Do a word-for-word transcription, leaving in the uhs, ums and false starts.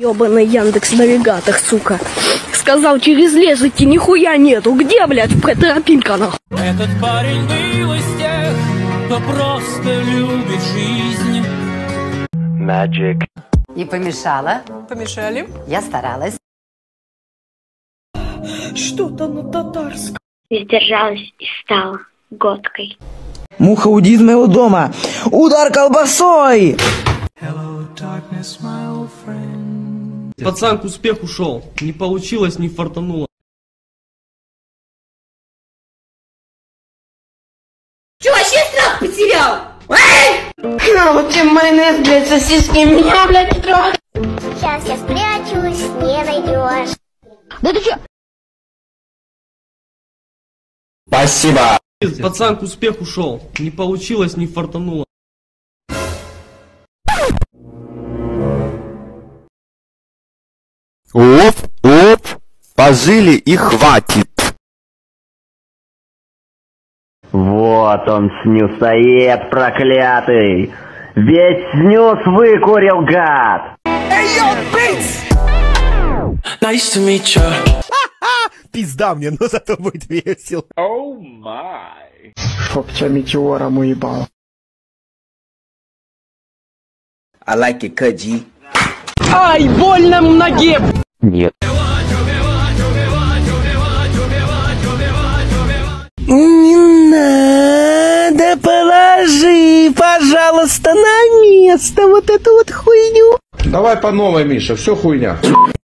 Ёбаный Яндекс.Навигатор, сука. Сказал, через лес идти нихуя нету. Где, блядь, тропинка, нахуй? Этот парень был из тех, кто просто любит жизнь. Magic. Не помешала? Помешали? Я старалась. Что-то на татарском. Сдержалась и стала готкой. Муха, уйди из моего дома! Удар колбасой! Hello, darkness, my old friend. Пацан к успеху шел. Не получилось, не фартануло. Че вообще страх потерял? А, вот тебе майонез, блядь, сосиски, меня, блядь, не трогай. Сейчас я спрячусь, не найдешь. Да ты чё? Спасибо. Пацан к успеху шел. Не получилось, не фартануло. Оп, оп, пожили и хватит. Вот он, снюсоед проклятый. Весь снюс выкурил, гад. Nice to meet you. Пизда мне, но зато будет весело. Оу май. Чтоб тебя метеором уебал. I like it, Каджи. Ай, больно в ноге! Нет. Не надо, положи, пожалуйста, на место вот эту вот хуйню. Давай по новой, Миша, все хуйня.